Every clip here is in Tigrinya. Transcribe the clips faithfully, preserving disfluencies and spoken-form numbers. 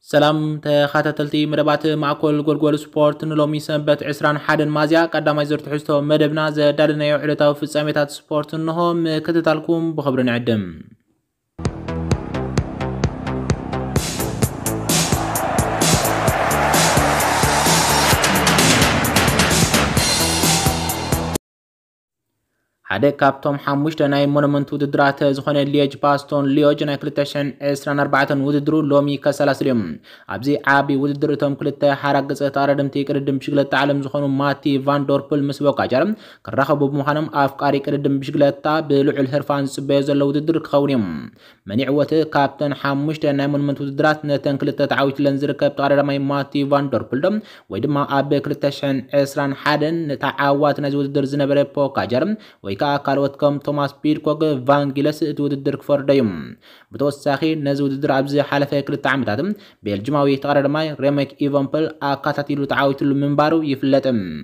سلام تخاتلتي مدبات معكل غولغول سبورت نلومي سنبت عسران حادن مازيا قدامي زرت حستو مدبنا زدادنا يوعلتاو في الساميتات سبورت انهم كتتالكم بخبرنا عدم حدا كابتوم حموشت ناي مونومنت ودرات زخونه ليج باستون ليوج ناي كلتشن عشرين أربعة ودرو لومي كسلاسليوم ابزي عابي ودرتهم كلتا حرق تاردمتي قردم بشغلت عالم زخونو ماتي فان دوربل مسبوق اجرم كرخبو بمخانم افقاري قردم بشغلتا بلوع الهرفان سبي زلو ودر كخونيم منيعوت كابتن حموشت ناي مونومنت ودرات نتن كلتا تعاويت لنزركب تاردمي ماتي فان دوربل دم ويدما ابي كلتشن عشرين حدن تعاوات ناي ودر زنبره بوك اجرم كا كالوتكم توماس بيركوغ فانجيلس توددر كفرديم بتوساخي نزو وددر ابزي حلفه كل تعمداتم بيلجماوي تقررماي ريميك ايفامبل اكاتاتيلو تعاويتلو منبارو يفلتم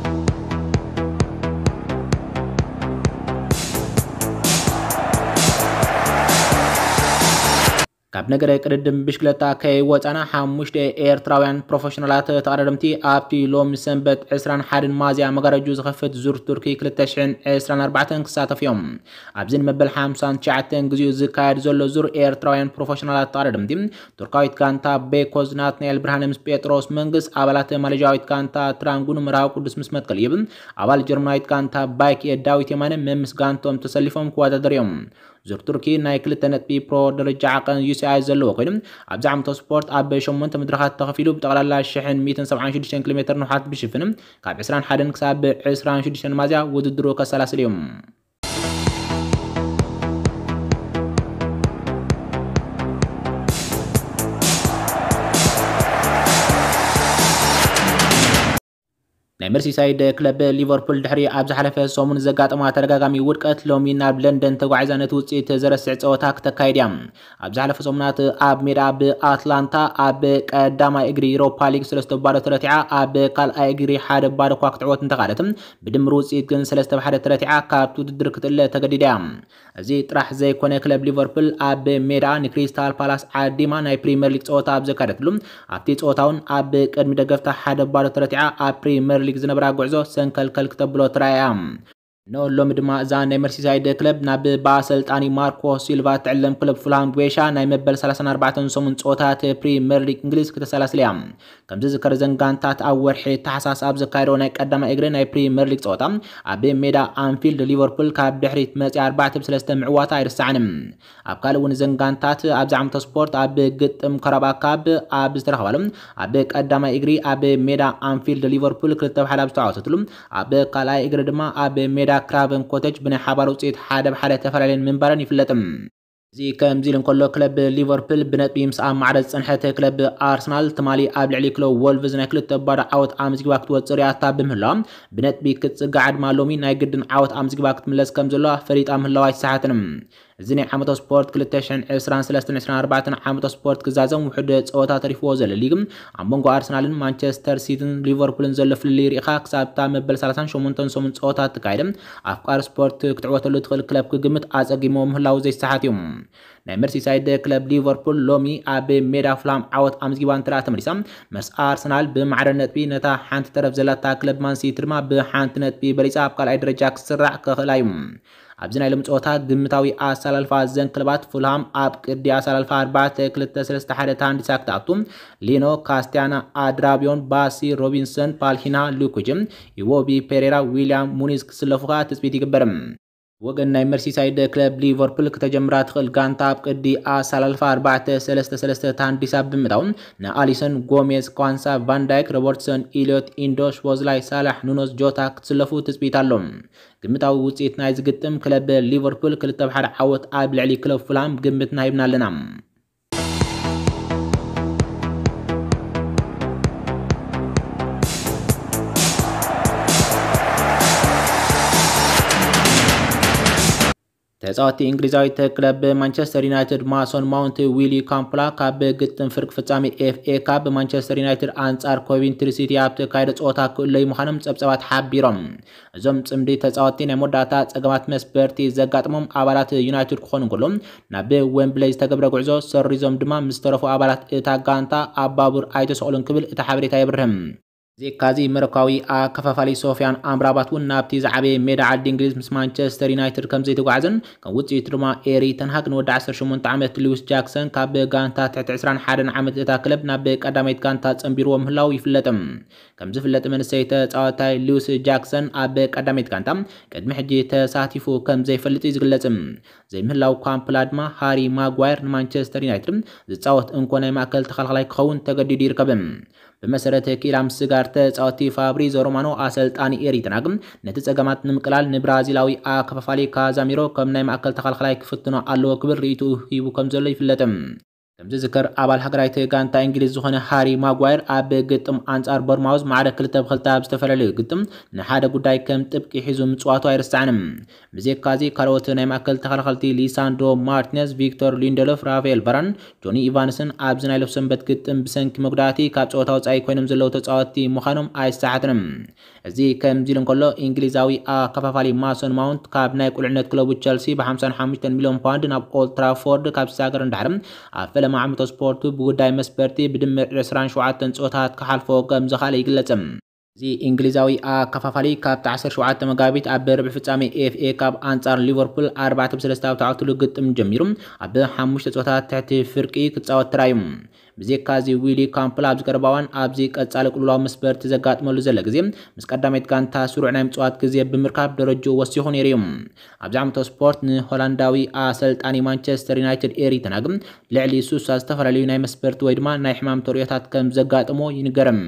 كاب نجري قردم بشكلتا كي وطانا حموشت ايرتراويان بروفيشنالات تقررمتي ابتي لوم سنبت عسران حادن مازيا مغارجو زخفت زور تركي كلتاشن عسران أربعة كساتف يوم ابزين مبل حامسان تشعتن غزيو زكاير زولو زور ايرتراويان بروفيشنالات تقررمتي تركايت كانتا بيكوز ناتنيل برهانمس بيتروس منغس ابالات مالجاويت كانتا ترانغون مراو قدس مسمت كليبن ابال جرمنايت كانتا بايك يداويت يمان ممس غانتوم تسلفهم كواتا دريوم زور تركي نايكل تنت بي برو درجة عقن يوسي زلو قيلم ابز عمتو سبورت اب شمونت مدرخات تخفيلو بتقلال شحن مية وسبعة وستين كيلومتر نحات بشفنم كاب عسران حدن كساب عسران وستين مازيا وددرو كسلاس اليوم ناي مرسيسايد كلب ليفربول دحري ابز حلفه سومون زغاطما ترغاغامي ودقت لومي ناب لندن تغعزانت وصيت زرسع صوتا تكايديام ابز حلفه سومنات اب ميدا باتلانتا اب قداما اغري يوروبا ليج ثلاثة بارو ترتيعه اب قال اغري حاد بارو كواك تعوت انتقالتم بدمر وصيت كن ثلاثة بحد ترتيعه كاب توددر كتل تغديدام ازي طرح زي كونه كلب ليفربول اب ميدا نكريستال بالاس عديما ناي بريمير ليج صوتا اب زكرتلم ابتي صوتاون اب قدمي دغفتا حاد بارو ترتيعه اب بريمير زنبرا غعزو سنكل كل كتبلو ترايام نو لوم دما زان مرسيسايد كلب ناب باسلطاني ماركو سيلفا تعلم كلب فلان بويشا ناي مبل ثلاثة وأربعين سومن صوتات بريمير ليج انجليز كتسلاسليام كم ذكر زنغانتات اور حي تحساس اب زكايرو ناي قدام اغري ناي بريمير ليج صوتام اب ميدا انفيلد ليفربول كاب دحريت مصي أربعة بثلاثة معواتا يرسعنم اب قالون زنغانتات اب زعمت سبورت اب قطم كربا كاب اب استرخبالم اب قدام اغري اب ميدا انفيلد ليفربول كلتب حلاب تعوتتلم اب قالاي اغري دما اب ميدا كرافن كوتج بن حبار وصيت حدا بحدا تفرالين منبرن يفلتم زي كم زيلن كله كلب ليفربول بنت بيمس ام معرض صنحته كلب ارسنال تمالي ابل علي كلو وولفز ناي كلت تبار اوت امز جباكت وصرياتا بمهلام بنت بيكت قاعد مالومي ناي قدن اوت امز جباكت ملس كم زلو فريق ام هلاوي ساعتنم زني عمتو سبورت كلتشن عشرين ثلاثة عشرين أربعة عمتو سبورت كزازم وحده صوتا تريفو زل ليغم عمونغو ارسنال مانشستر سيتي ليفربول زل في اللي ريخا كسابتا مبل ثلاثة وثمانين سومن صوتا تقايدم افقار سبورت كتعوتلو تخل كلب كغمت اصقيمو مهلاو زي ساعتيوم ناي مرسيسايد كلب ليفربول لومي ابي ميدا فلام عوت امز جيبان ترا تمريسام مس ارسنال بمعرنت بي نتا حانت طرف زلاتا كلب مان سيتي ما بحانتنت بي بريصاب قال اي درجه كسرع كخلايم ابزنا لم صوتا غمتاوي اسالفا زن كلبات فولهام اب قدي اسالفا أربعة ثلاثة ثلاثة حدا اند ساكتاتم لينو كاستيانا ادرابيون باسي روبنسون بالهينا لوكوجم يوبي بيريرا ويليام مونيز سلفوها تثبيت يقبرم وقن ناي مرسيسايد كلب ليفربول كتجمرات خل غانتا بقدي اسالفا أربعة ثلاثة ثلاثة تاند ساب بمداون نا اليسون غوميز كوانسا فان دايك روبرتسون إليوت إندوش وزلاي صالح نونوس جوتا كتسلفو تثبيتالهم قمتاو وصيت ناي زغتم كلب ليفربول كلتا بحد عوت اب لعلي كلب فلام قمتنا يبنا لنا ተጻዋቲ እንግሊዛዊ ክለብ ማንቸስተር ዩናይትድ ማሶን ማውንት ዊሊ ካምፕላ ካብ ግጥም ፍርቅ ፍጻሜ ኤፍ ኤ ካብ ማንቸስተር ዩናይትድ አንጻር ኮቨንትሪ ሲቲ ኣብቲ ካይደ ጾታ ክእለይ ምዃኖም ጸብጸባት ሓቢሮም እዞም ጽምዲ ተጻዋቲ ናይ ሞዳታ ጸገማት መስበርቲ ዘጋጥሞም አባላት ዩናይትድ ክኾኑ እንከሎም ናብ ዌምብሌይ ዝተገብረ ጉዕዞ ሰሪዞም ድማ ምስ ተረፉ አባላት እታ ጋንታ ኣባቡር ኣይተሰቕሉን ክብል እታ ሓበሬታ ይብርህም ዜካዚ መረካዊ አከፋፋሊ ሶፊያን አምራባት ውን ናብቲ ዛዕቤ ሜዳ ዓዲ እንግሊዝ ምስ ማንቸስተር ዩናይትድ ከም ዘይተጓዓዘን ከም ውጽኢት ድማ ኤሪ ተንሃግ ንወዲ ዓሰርተ ሸሞንተ ዓመት ሉዊስ ጃክሰን ካብ ጋንታ ትሕቲ ዕስራን ሓደን ዓመት እታ ክለብ ናብ ቀዳማይት ጋንታ ጸንቢርዎ ምህላው ይፍለጥም ከም ዝፍለጥ መንሰይ ተጻዋታይ ሉዊስ ጃክሰን ኣብ ቀዳማይት ጋንታ ቅድሚ ሕጂ ተሳቲፉ ከም ዘይፈልጥ ይዝግለጽም ዘይምህላው ካምፕላ ድማ ሃሪ ማጓየር ንማንቸስተር ዩናይትድ ዝጻወት እንኮናይ ማእከል ተኸላኻላይ ክኸውን ተገዲዱ ይርከብም በመሰረተ ኪራም ስጋር ተጻዋቲ ፋብሪዞ ሮማኖ አሰልጣኒ ኤሪ ተናግም ነቲ ጸገማት ንምቅላል ንብራዚላዊ አከፋፋሊ ካዛሚሮ ከም ናይ ማእከል ተኸላኻላይ ክፍትኖ ኣለዎ ክብል ርእይቱ ሂቡ ከም ዘሎ ይፍለጥም ከምዚ ዝከር አባል ሃገራዊት ጋንታ እንግሊዝ ዝኾነ ሃሪ ማጓየር ኣብ ግጥም አንጻር ቦርማውዝ ማዕረ ክልተ ብክልተ ኣብ ዝተፈላለዩ ግጥም ንሓደ ጉዳይ ከም ጥብቂ ሒዙ ምጽዋቱ ኣይርስዓንም ብዘካዚ ካልኦት ናይ ማእከል ተኸላኸልቲ ሊሳንድሮ ማርቲነዝ ቪክቶር ሊንደሎፍ ራፋኤል ቫራን ጆኒ ኢቫንስን ኣብ ዝናይ ሰንበት ግጥም ብሰንኪ መጉዳእቲ ካብ ጸወታ ወጻኢ ኮይኖም ዘለው ተጻወቲ ምዃኖም ኣይሰዓትንም እዚ ከም ዚል እንከሎ እንግሊዛዊ አከፋፋሊ ማሶን ማውንት ካብ ናይ ቁልዕነት ክለቡ ቸልሲ በ ሓምሳ ወሓሙሽተ ሚልዮን ፓውንድ ናብ ኦልድ ትራፎርድ ካብ ሳገር እንዳሕርም ኣብ ማዕምቶ ስፖርቱ ብጉዳይ መስበርቲ ብድምር عشرين وسبعة ጾታት ከሓልፎ ከም ዝኻለ ይግለጽም እዚ እንግሊዛዊ አከፋፋሊ ካብ ዓሰርተ ሸውዓተ መጋቢት ኣብ ርብዕ ፍጻሜ ኤፍ ኤ ካብ አንጻር ሊቨርፑል ኣርባዕተ ለሰለስተ ኣብ ተዓወተሉ ግጥም ጀሚሩ ኣብ ሓሙሽተ ጾታት ትሕቲ ፍርቂ ክጻወት ተራዩ ብዘካዚ ዊሊ ካምፕላ ኣብ ዝቀረባዋን ኣብዚ ቀጻሊ ቁልላው መስበርቲ ዘጋጥመሉ ዘለ ግዜ ምስ ቀዳማይት ጋንታ ስሩዕ ናይ ምጽዋት ግዜ ብምርካብ ደረጃ ወሲኹ ነይሩ ኣብዚ ዓመቶ ስፖርት ንሆላንዳዊ አሰልጣኒ ማንቸስተር ዩናይትድ ኤሪ ተናግም ልዕሊ ሱሳ ዝተፈላለዩ ናይ መስበርቲ ወይ ድማ ናይ ሕማም ተርኢታት ከም ዘጋጥሞ ይንገርም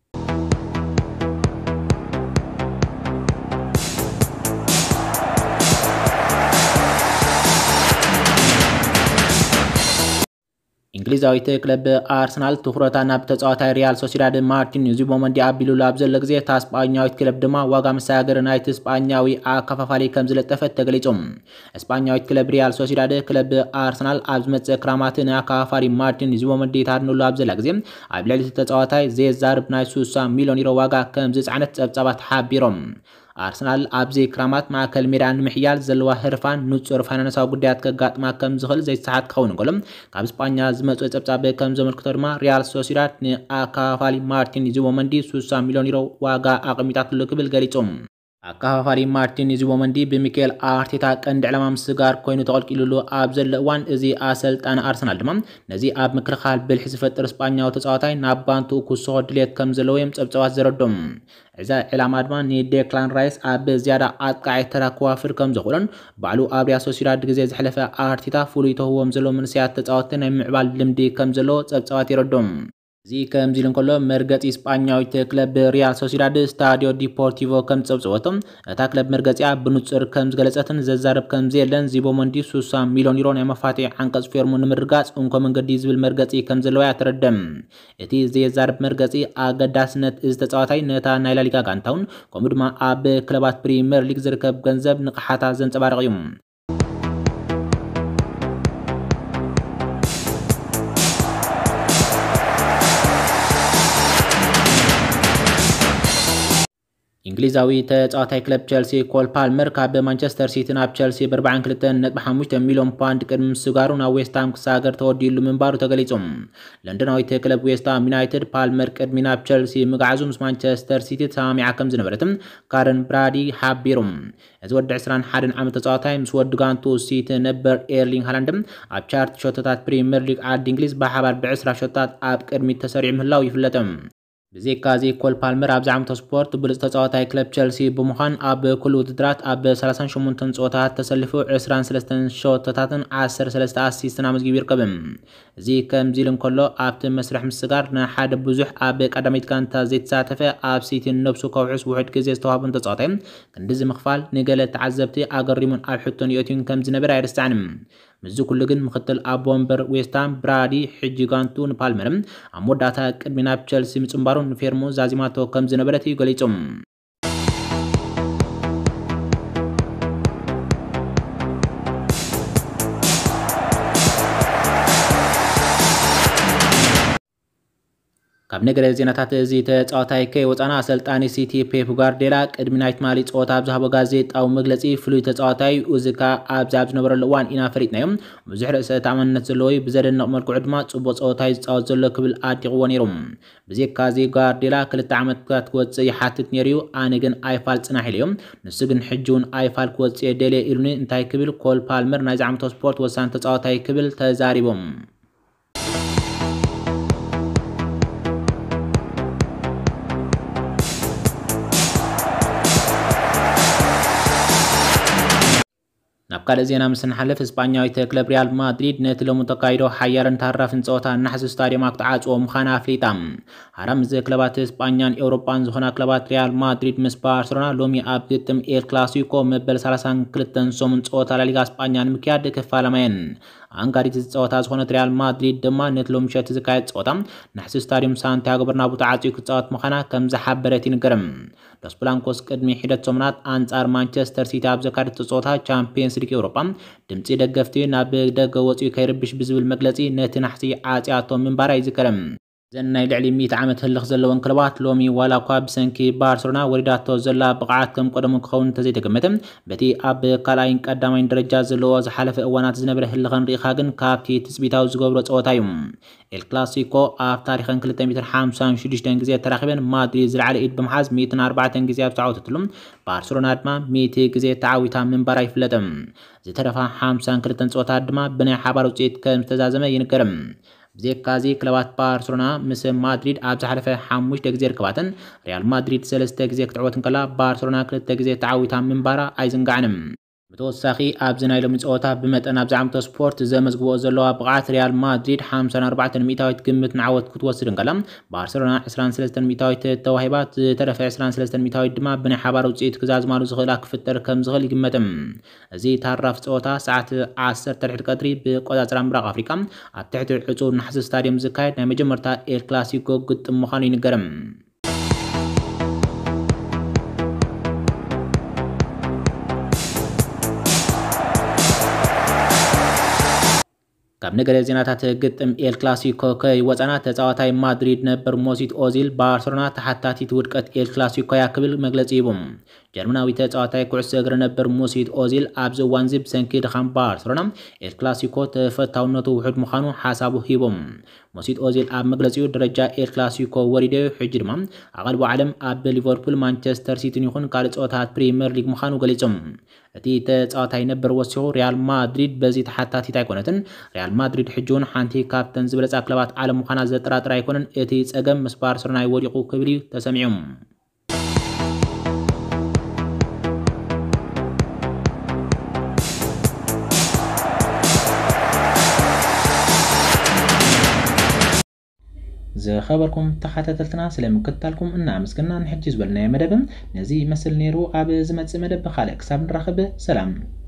እንግሊዛዊት ክለብ አርሰናል ትኩረታ ናብ ተጻዋታይ ሪያል ሶሲዳድ ማርቲን ዙቢሜንዲ ኣቢሉ ኣብ ዘሎ ግዜ ታስጳኛዊት ክለብ ድማ ዋጋ መሳገር ናይቲ ስጳኛዊ አከፋፋሊ ከም ዝለጠፈት ተገሊጾም እስጳኛዊት ክለብ ሪያል ሶሲዳድ ክለብ አርሰናል ኣብ ዝመጽ ክራማት ንኣከፋፋሊ ማርቲን ዙቢሜንዲ ታድንሉ ኣብ ዘላ ግዜ ኣብ ልዕሊ ተጻዋታይ ዘዛርብ ናይ ስልሳ ሚልዮን ዩሮ ዋጋ ከም ዝጽዕነት ጸብጻባት ሓቢሮም አርሰናል ኣብዚ ክራማት ማእከል ሜዳ ንምሕያል ዘለዋ ህርፋን ንጹር ፋይናንሳዊ ጉዳያት ከጋጥማ ከም ዝኽእል ዘይተሰሓት ክኸውን እንከሎም ካብ እስጳኛ ዝመጹ ጸብጻብ ከም ዘመልክቶ ድማ ሪያል ሶሲዳድ ንኣከፋፋሊ ማርቲን ዙቢሜንዲ ስልሳ ሚልዮን ዩሮ ዋጋ ኣቐሚጣትሉ ክብል ገሊጾም አከፋፋሊ ማርቲን ዙቢሜንዲ በሚካኤል አርቴታ ቀንዲ ዕላማ ምስጋር ኮይኑ ተቐልቂሉሉ ኣብ ዘሎ እዋን እዚ አሰልጣኒ አርሰናል ድማ ነዚ ኣብ ምክርኻል ብልሒ ዝፈጥር እስጳኛዊ ተጻዋታይ ናብ ባንቱ ክውስኾ ድሌት ከም ዘለዎም ጸብጻባት ዘረዶም እዛ ዕላማ ድማ ንዴክላን ራይስ ኣብ ዝያዳ ኣጥቃዒ ተራክዋፍር ከም ዘኽእሎን ባዕሉ ኣብ ሪያል ሶሲዳድ ግዜ ዝሕለፈ አርቴታ ፍሉይ ተህዎም ዘሎ መንስያት ተጻወቲ ናይ ምዕባል ልምዲ ከም ዘለዎ ጸብጻባት ይረዶም እዚ ከም ዚል እንከሎ መርገጺ እስጳኛዊት ክለብ ሪያል ሶሲዳድ ስታዲዮ ዲፖርቲቮ ከም ጸብጽወቶም እታ ክለብ መርገጺያ ብንጹር ከም ዝገለጸትን ዘዛረብ ከም ዘየለን ዙቢሜንዲ ስልሳ ሚልዮን ዩሮ ናይ መፋትሒ ዓንቀጽ ፌርሙ ንምርጋጽ እንኮ መንገዲ ዝብል መርገጺ ከም ዘለዋ ያተረደም እቲ ዘዛረብ መርገጺ ኣገዳስነት እዚ ተጻዋታይ ነታ ናይ ላሊጋ ጋንታውን ከምኡ ድማ ኣብ ክለባት ፕሪምየር ሊግ ዝርከብ ገንዘብ ንቕሓታ ዘንጸባርቕ እዩ እንግሊዛዊ ተጻዋታይ ክለብ ቸልሲ ኮል ፓልመር ካብ ማንቸስተር ሲቲ ናብ ቸልሲ በ42 ነጥቢ ሓሙሽተ ሚልዮን ፓውንድ ቅድሚ ስጋሩ ናብ ዌስትሃም ክሳገር ተወዲሉ ምንባሩ ተገሊጾም ለንደናዊት ክለብ ዌስትሃም ዩናይትድ ፓልመር ቅድሚ ናብ ቸልሲ ምጋዓዙ ምስ ማንቸስተር ሲቲ ተሰማሚዓ ከም ዝነበረትም ካረን ብራዲ ሓቢሮም እዚ ወዲ عشرين وواحد ዓመት ተጻዋታይ ምስ ወዲ ጋንቱ ሲቲ ነበር ኤርሊንግ ሃላንድ ኣብ ቻርት ሾቶታት ፕሪምየር ሊግ ዓዲ እንግሊዝ ብሓባር ብ20 ሾቶታት ኣብ ቅድሚ ተሰሪዕ ምህላው ይፍለጥም ብዘካዚ ኮል ፓልመር ኣብ ዓመት ስፖርት ብሉጽ ተጻዋታይ ክለብ ቸልሲ ብምዃን ኣብ ኩሉ ውድድራት ኣብ ሰላሳ ወሸሞንተ ጾታት ተሰሊፉ عشرين وثلاثة ሾቶታትን ዓሰርተ ሰለስተ ኣሲስትን ኣመዝጊቡ ይርከብ እዚ ከም ዚል እንከሎ ኣብቲ መስርሕ ምስጋር ንሓደ ብዙሕ ኣብ ቀዳሚት ጋንታ ዘይተሳተፈ ኣብ ሲቲ ነብሱ ከውሕስ ውሕድ ግዜ ዝተዋሃበን ተጻዋታይ ክንዲ ዝምኽፋል ንገለ ተዓዘብቲ ኣገሪሙን ኣብ ሕቶን ይእትዩን ከም ዝነበረ ኣይርስዓንም ምዝ ኩሉ ግን ምክትል ኣብ ወንበር ዌስትሃም ብራዲ ሕጂ ጋንቱ ንፓልመር ኣብ መወዳእታ ቅድሚ ናብ ቸልሲ ምጽምባሩን ፌርሙ ዛዚማቶ ከም ዝነበረት ይገሊጾም ካብ ነገረ ዜናታት እዚ ተጻዋታይ ከይ ወጻና አሰልጣኒ ሲቲ ፔፕ ጋርዲዮላ ቅድሚ ናይት ማሊ ጾታ ኣብዛሃቦ ጋዜጣዊ መግለጺ ፍሉይ ተጻዋታይ ኡዝካ ኣብዛ ኣብ ዝነበረሉ እዋን ኢና ፈሪጥናዮም ብዙሕ ርእሰ ተኣማንነት ዘለዎ ብዘደንቕ መልክዑ ድማ ጽቡቕ ጸወታይ ዝጻወት ዘሎ ክብል ኣዲቕዎ ነይሮም ብዘይካ እዚ ጋርዲዮላ ክልተ ዓመታት ክወጽእ ይሓትት ነይሩ ኣነ ግን ኣይፋል ጽናሕ ኢሎም ንሱ ግን ሕጂ እውን ኣይፋል ክወጽእ ደልየ ኢሉኒ እንታይ ክብል ኮል ፓልመር ናይ ዛዕምቶ ስፖርት ወሳኒ ተጻዋታይ ክብል ተዛሪቦም ናብ ካልእ ዜና ምስ ንሓልፍ እስፓኛዊት ክለብ ሪያል ማድሪድ ነቲ ሎሚ ተካይዶ ሓያልን ታራፍን ጸወታ ናሕሲ ስታድየም ክትዓጽዎ ምዃና ኣፍሊጣ ሓራም እዚ ክለባት እስፓኛን ኤውሮጳን ዝኾና ክለባት ሪያል ማድሪድ ምስ ባርሰሎና ሎሚ ኣብ ግጥም ኤል ክላሲኮ መበል ሰላሳ ወክልተ ሰሙን ጸወታ ላሊጋ እስፓኛ ንምክያድ ክፋለማየን አንጋሪት ጸወታ ዝኾነት ሪያል ማድሪድ ድማ ነቲ ሎሚ ምሸት ዝካየድ ጸወታ ናሕሲ ስታድየም ሳንቲያጎ በርናቡ ተዓጽዩ ክጻወት ምዃና ከም ዝሓበረት ይንገርም ሎስ ብላንኮስ ቅድሚ ሒደት ሰሙናት አንጻር ማንቸስተር ሲቲ ኣብ ዘካየደት ጸወታ ቻምፒየንስ ሊግ ኤውሮጳ ድምጺ ደገፍቲ ናብ ደገ ወጽኡ ከይርብሽ ብዝብል መግለጺ ነቲ ናሕሲ ዓጽያቶም ምንባራ ይዝከረም ዘን ናይ ልዕሊ ሚእቲ ዓመት ህልኽ ዘለወን ክለባት ሎሚ ዋላ እኳ ብሰንኪ ባርሰሎና ወሪዳቶ ዘላ ብቕዓት ከም ቀደሙ ክኸውን እንተዘይተገመተ በቲ ኣብ ካልኣይን ቀዳማይን ደረጃ ዘለዎ ዝሓለፈ እዋናት ዝነበረ ህልኽን ርኢኻ ግን ካብቲ ትጽቢታዊ ዝገብሮ ጸወታ እዩ ኤል ክላሲኮ ኣብ ታሪኽን ክልተ ሚእትን ሓምሳን ሽዱሽተን ግዜ ተራኺበን ማድሪድ ዝለዓለ ኢድ ብምሓዝ ሚእትን ኣርባዕተን ግዜ ኣብ ተዓወተትሉ ባርሰሎና ድማ ሚእቲ ግዜ ተዓዊታ ምንባራ ይፍለጥ ዝተረፋ ሓምሳን ክልተን ጸወታት ድማ ብናይ ሓባር ውጽኢት ከም ዝተዛዘመ ይንገርም ብዘይካዚ ክለባት ባርሰሎና ምስ ማድሪድ ኣብ ዝሓለፈ ሓሙሽተ ግዜ ርክባትን ሪያል ማድሪድ ሰለስተ ግዜ ክትዕወት እንከላ ባርሰሎና ክልተ ግዜ ተዓዊታ ምንባራ ኣይዝንጋዕንም ብተወሳኺ ኣብዚ ናይ ሎሚ ጸወታ ብመጠን ኣብ ዛዕምቶ ስፖርት ዘመዝግቦ ዘለዋ ብቕዓት ሪያል ማድሪድ ሓምሳን ኣርባዕተን ሚእታዊት ግምት ንዓወት ክትወስድ እንከላ ባርሰሎና ዒስራን ሰለስተን ሚእታዊት ተዋሂባት ዝተረፈ ዒስራን ሰለስተን ሚእታዊት ድማ ብናይ ሓባር ውጽኢት ክዛዝማሉ ዝኽእላ ክፍጠር ከም ዝኽእል ይግመትም እዚ ታራፍ ጸወታ ሰዓት ዓሰርተ ድሕሪ ቀትሪ ብቆጻጽራ ምብራቕ ኣፍሪካ ኣብ ትሕቲ ዕጹር ናሕሲ ስታድየም ዝካየድ ናይ መጀመርታ ኤል ክላሲኮ ግጥም ምዃኑ ይንገርም ካብ ነገረ ዜናታት ግጥም ኤል ክላሲኮ ከይ ወጻና ተጻዋታይ ማድሪድ ነበር ሞሲት ኦዚል ባርሰሎና ተሓታቲት ውድቀት ኤል ክላሲኮ ያ ክብል መግለጺ ይቦም ጀርመናዊ ተጻዋታይ ኩዕሶ እግሪ ነበር ሞሲት ኦዚል ኣብዚ እዋን እዚ ብሰንኪ ድኻም ባርሰሎና ኤል ክላሲኮ ተፈታውነቱ ውሑድ ምዃኑ ሓሳቡ ሂቦም ሞሲት ኦዚል ኣብ መግለጺኡ ደረጃ ኤል ክላሲኮ ወሪዱ ሕጂ ድማ ኣቐልቦ ዓለም ኣብ ሊቨርፑል ማንቸስተር ሲቲን ይኹን ካልእ ጸወታት ፕሪምየር ሊግ ምዃኑ ገሊጾም እቲ ተጻዋታይ ነበር ወሲኹ ሪያል ማድሪድ በዚ ተሓታቲት ኣይኮነትን ሪያል ማድሪድ ሕጂ እውን ሓንቲ ካብተን ዝበለጻ ክለባት ዓለም ምዃና ዘጠራጥር ኣይኮነን እቲ ጸገም ምስ ባርሰሎና ይወዲቑ ክብል ተሰሚዖም زخبركم تحتتلتنا سلام كتالكم إن عمسكنا نحجز بالنا مدبم نزي مثل نيرو عب زمت مدب خالق ساب نرخب سلام